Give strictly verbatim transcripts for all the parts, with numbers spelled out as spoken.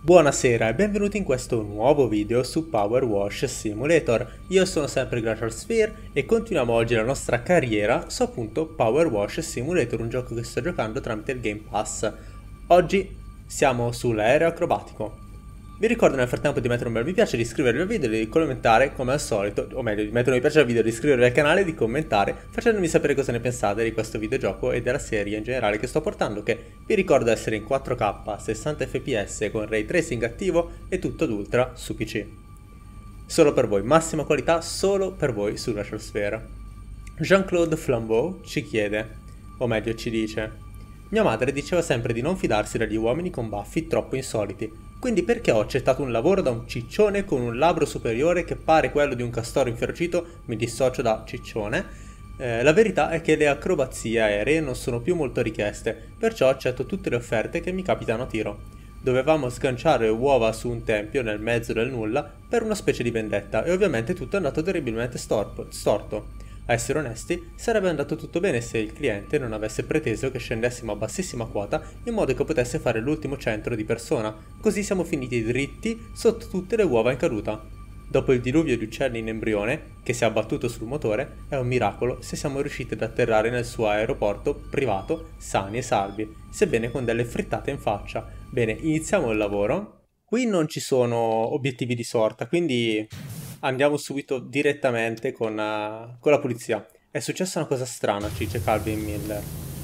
Buonasera e benvenuti in questo nuovo video su Power Wash Simulator. Io sono sempre Glacial Sphere e continuiamo oggi la nostra carriera su appunto Power Wash Simulator, un gioco che sto giocando tramite il Game Pass. Oggi siamo sull'aereo acrobatico. Vi ricordo nel frattempo di mettere un bel mi piace, di iscrivervi al video e di commentare come al solito, o meglio di mettere un mi piace al video, di iscrivervi al canale e di commentare facendomi sapere cosa ne pensate di questo videogioco e della serie in generale che sto portando, che vi ricordo essere in quattro K, sessanta F P S con ray tracing attivo e tutto ad ultra su P C. Solo per voi, massima qualità solo per voi su Glacial Sphere. Jean-Claude Flambeau ci chiede, o meglio ci dice: mia madre diceva sempre di non fidarsi degli uomini con baffi troppo insoliti. Quindi perché ho accettato un lavoro da un ciccione con un labbro superiore che pare quello di un castoro inferocito? Mi dissocio da ciccione. Eh, la verità è che le acrobazie aeree non sono più molto richieste, perciò accetto tutte le offerte che mi capitano a tiro. Dovevamo sganciare uova su un tempio nel mezzo del nulla per una specie di vendetta e ovviamente tutto è andato terribilmente storpo, storto. A essere onesti, sarebbe andato tutto bene se il cliente non avesse preteso che scendessimo a bassissima quota in modo che potesse fare l'ultimo centro di persona, così siamo finiti dritti sotto tutte le uova in caduta. Dopo il diluvio di uccelli in embrione, che si è abbattuto sul motore, è un miracolo se siamo riusciti ad atterrare nel suo aeroporto privato sani e salvi, sebbene con delle frittate in faccia. Bene, iniziamo il lavoro. Qui non ci sono obiettivi di sorta, quindi andiamo subito direttamente con, uh, con la polizia. È successa una cosa strana, ci dice Calvin Miller.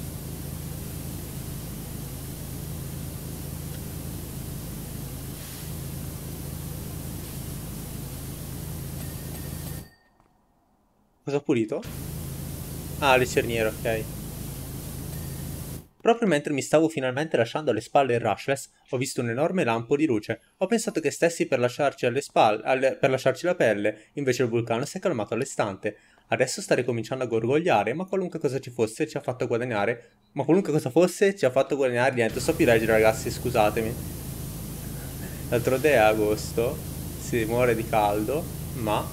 Cosa ho pulito? Ah, le cerniere, ok. Proprio mentre mi stavo finalmente lasciando alle spalle il Rushless, ho visto un enorme lampo di luce. Ho pensato che stessi per lasciarci alle spalle, alle, per lasciarci la pelle, invece il vulcano si è calmato all'istante. Adesso sta ricominciando a gorgogliare, ma qualunque cosa ci fosse ci ha fatto guadagnare. Ma qualunque cosa fosse ci ha fatto guadagnare niente. Sto a leggere, ragazzi, scusatemi. L'altro day è agosto, si muore di caldo, ma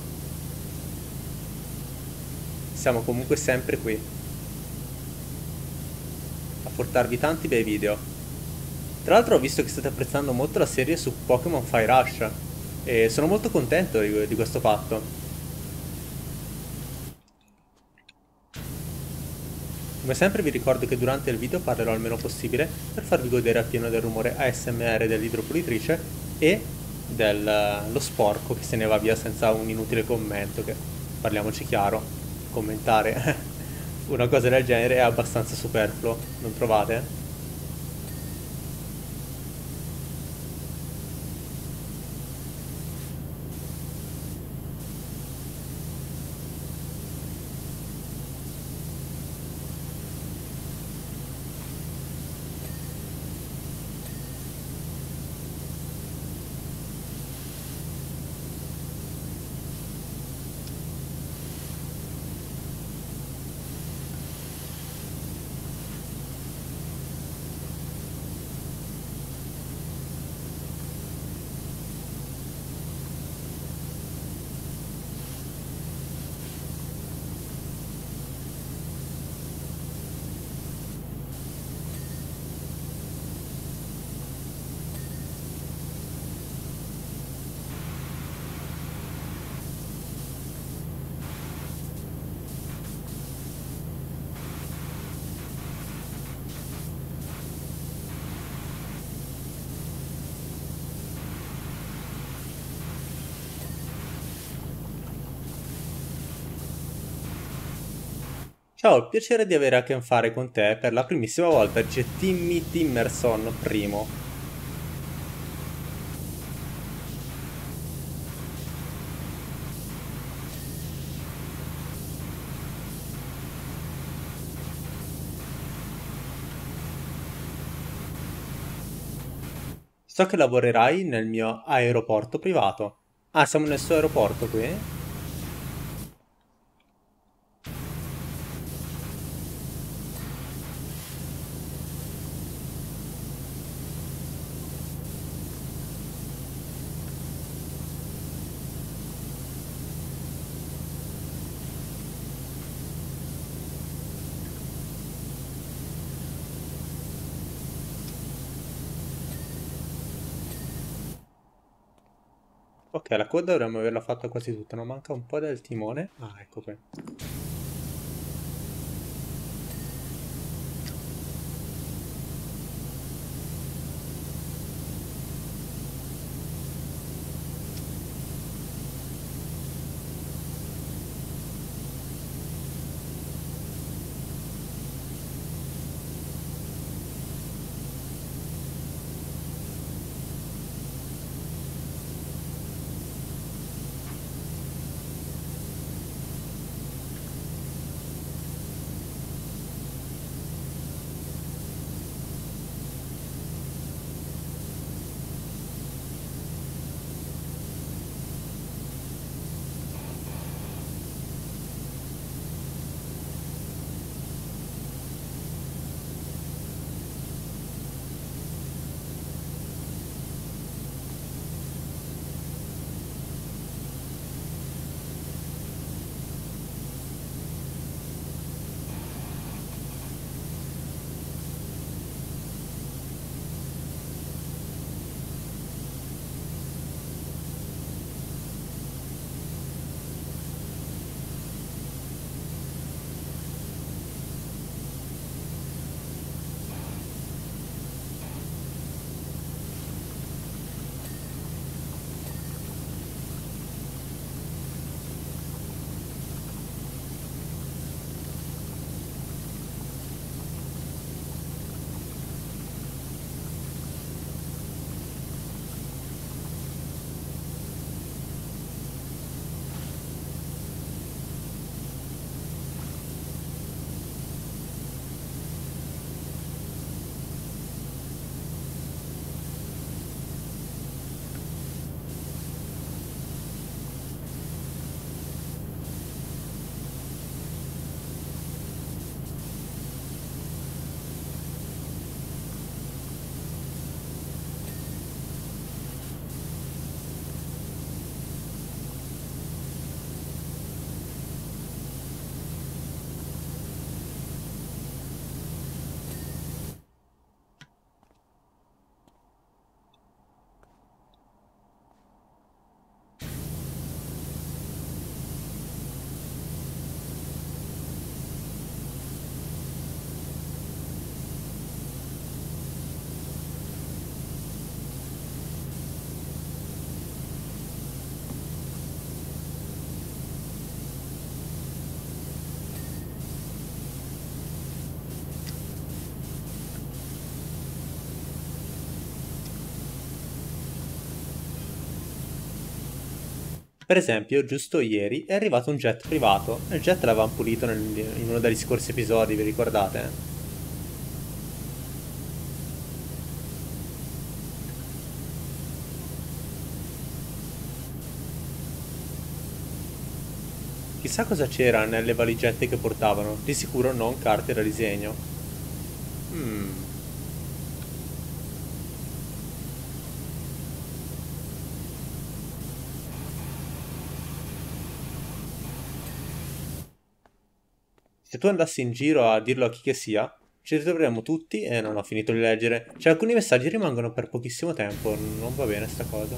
siamo comunque sempre qui a portarvi tanti bei video. Tra l'altro ho visto che state apprezzando molto la serie su Pokémon Fire Rush e sono molto contento di, di questo fatto. Come sempre vi ricordo che durante il video parlerò il meno possibile per farvi godere appieno del rumore A S M R dell'idropulitrice e dello sporco che se ne va via senza un inutile commento, che parliamoci chiaro, commentare una cosa del genere è abbastanza superfluo, non trovate? Ciao, il piacere di avere a che fare con te per la primissima volta, dice Timmy Timmerson primo. So che lavorerai nel mio aeroporto privato. Ah, siamo nel suo aeroporto qui? Ok, la coda dovremmo averla fatta quasi tutta, non manca un po' del timone. Ah, ecco qui. Per esempio, giusto ieri è arrivato un jet privato, e il jet l'avevamo pulito nel- in uno degli scorsi episodi, vi ricordate? Chissà cosa c'era nelle valigette che portavano, di sicuro non carte da disegno. Hmm. Se tu andassi in giro a dirlo a chi che sia, ci ritroveremmo tutti e non ho finito di leggere. Cioè, alcuni messaggi rimangono per pochissimo tempo, non va bene sta cosa.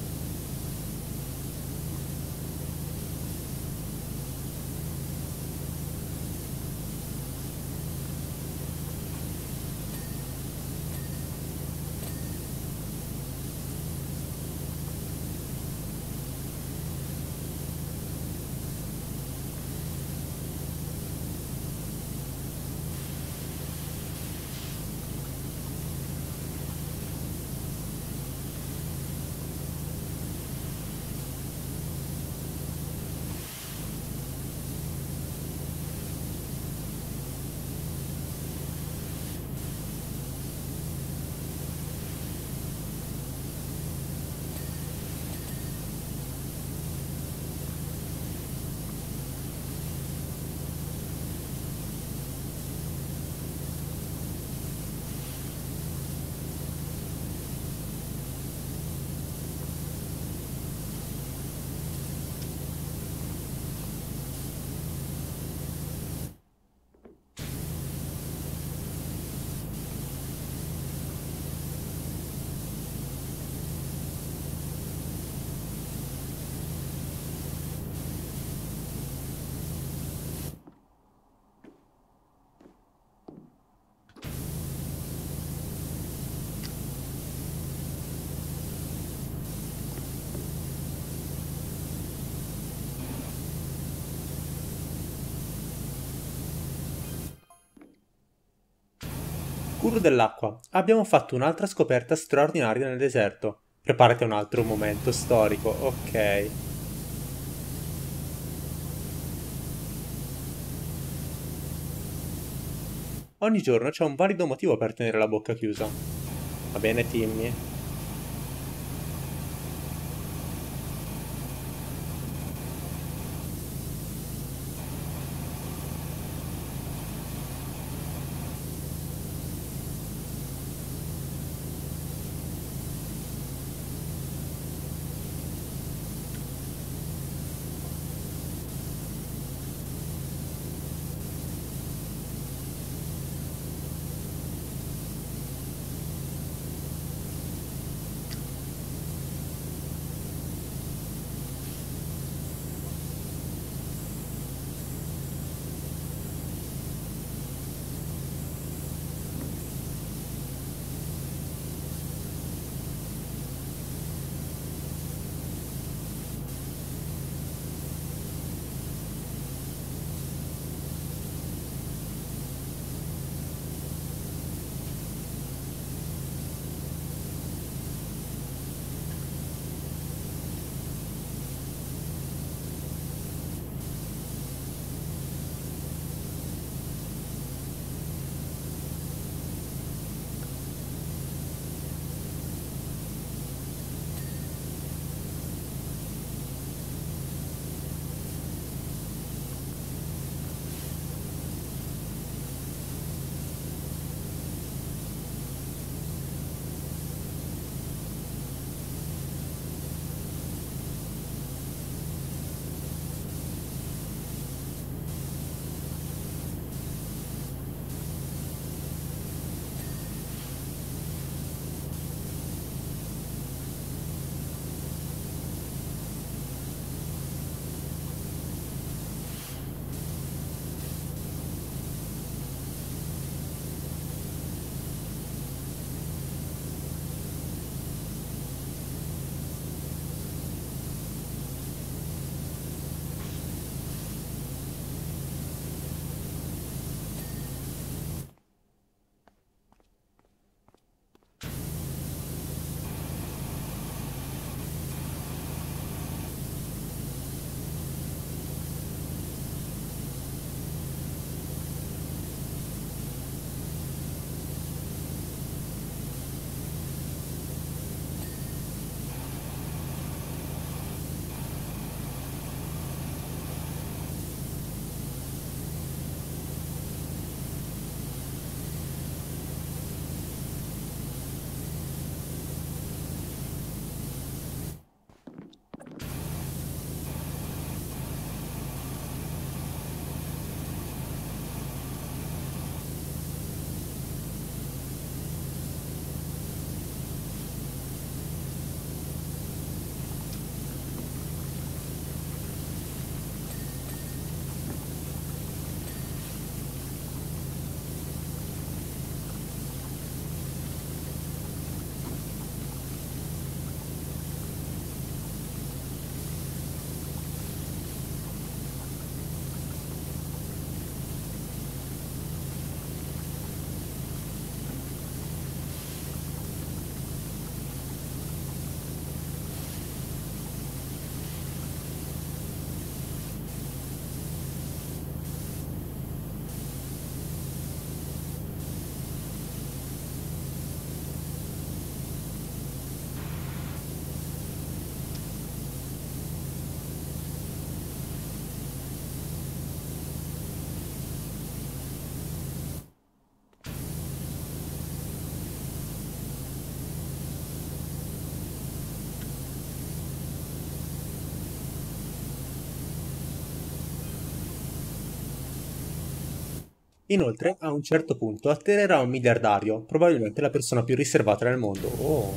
Guru dell'acqua, abbiamo fatto un'altra scoperta straordinaria nel deserto. Preparati a un altro momento storico, ok. Ogni giorno c'è un valido motivo per tenere la bocca chiusa. Va bene, Timmy? Inoltre, a un certo punto atterrerà un miliardario, probabilmente la persona più riservata nel mondo. Oh.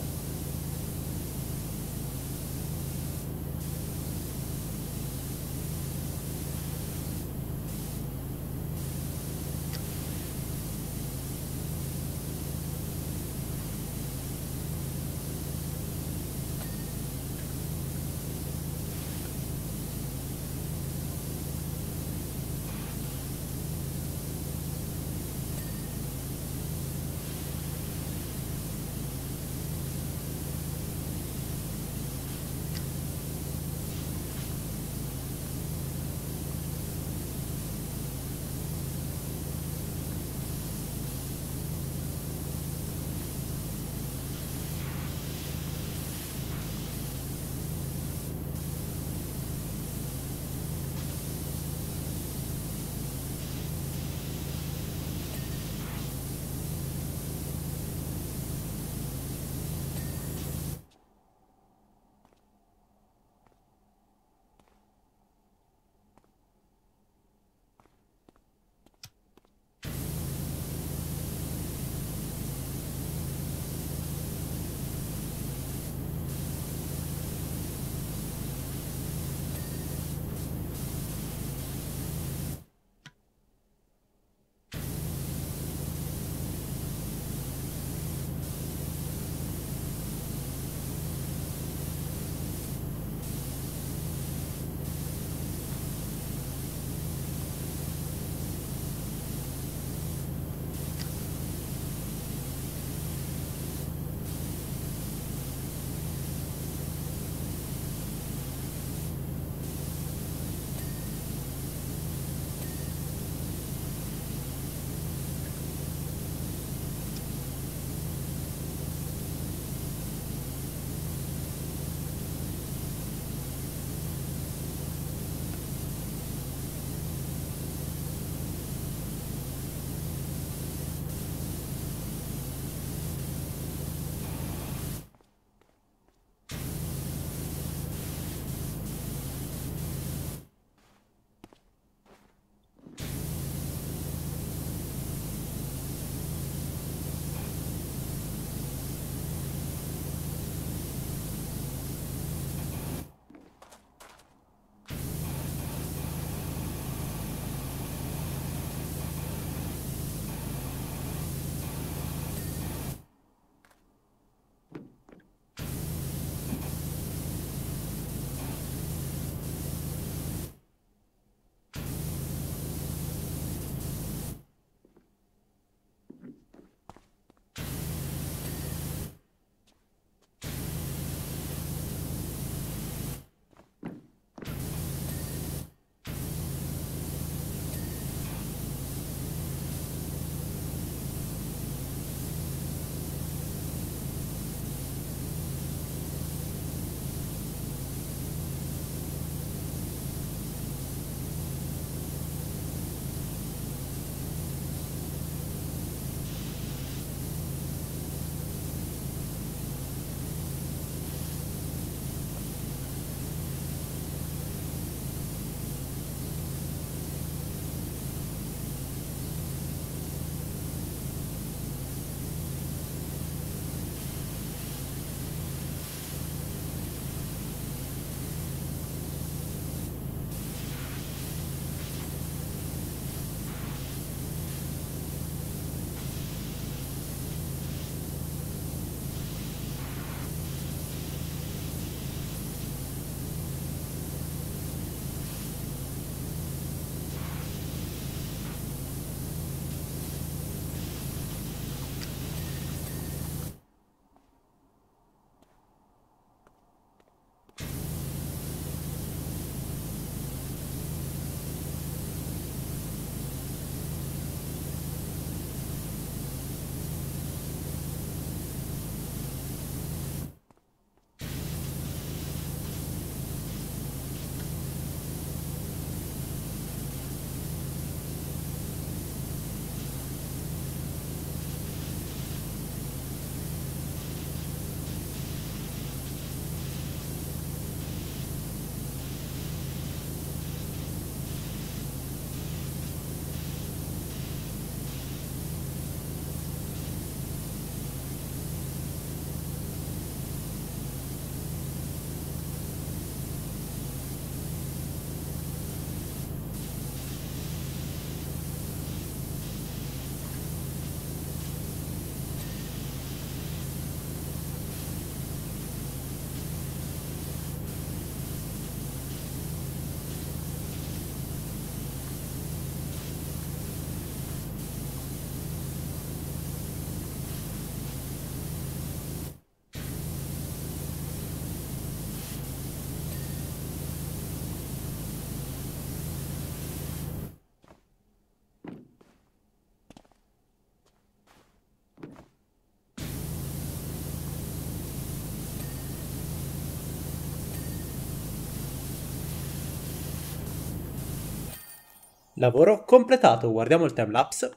Lavoro completato, guardiamo il timelapse.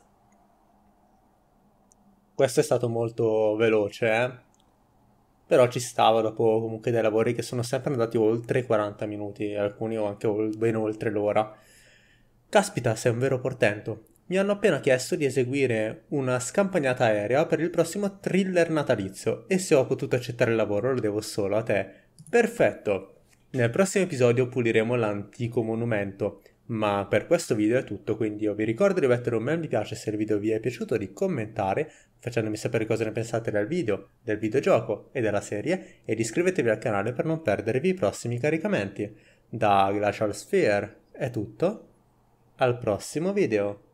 Questo è stato molto veloce, eh? Però ci stava dopo comunque dei lavori che sono sempre andati oltre i quaranta minuti, alcuni o anche ol- ben oltre l'ora. Caspita, sei un vero portento. Mi hanno appena chiesto di eseguire una scampagnata aerea per il prossimo thriller natalizio e se ho potuto accettare il lavoro lo devo solo a te. Perfetto! Nel prossimo episodio puliremo l'antico monumento, ma per questo video è tutto, quindi io vi ricordo di mettere un bel mi piace se il video vi è piaciuto, di commentare facendomi sapere cosa ne pensate del video, del videogioco e della serie e di iscrivetevi al canale per non perdervi i prossimi caricamenti. Da Glacial Sphere è tutto, al prossimo video!